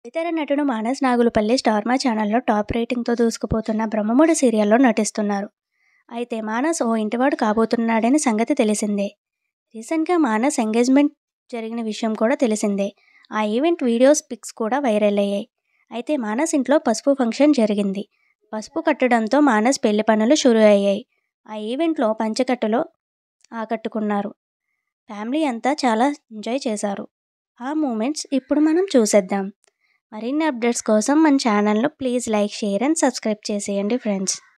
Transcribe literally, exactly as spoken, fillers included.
ఇతర నటుడు మానస్ నాగులుపల్లి స్టార్ మా ఛానల్లో టాప్ రేటింగ్తో దూసుకుపోతున్న బ్రహ్మముడి సీరియల్లో నటిస్తున్నారు. అయితే మానస్ ఓ ఇంటివాడు కాబోతున్నాడని సంగతి తెలిసిందే. రీసెంట్గా మానస్ ఎంగేజ్మెంట్ జరిగిన విషయం కూడా తెలిసిందే. ఆ ఈవెంట్ వీడియోస్ పిక్స్ కూడా వైరల్ అయ్యాయి. అయితే మానస్ ఇంట్లో పసుపు ఫంక్షన్ జరిగింది. పసుపు కట్టడంతో మానస్ పెళ్లి పనులు షురూ అయ్యాయి. ఆ ఈవెంట్లో పంచకట్టులో ఆకట్టుకున్నారు. ఫ్యామిలీ అంతా చాలా ఎంజాయ్ చేశారు. ఆ మూమెంట్స్ ఇప్పుడు మనం చూసేద్దాం. మరిన్ని అప్డేట్స్ కోసం మన ఛానల్ను please like, share and subscribe చేసేయండి ఫ్రెండ్స్.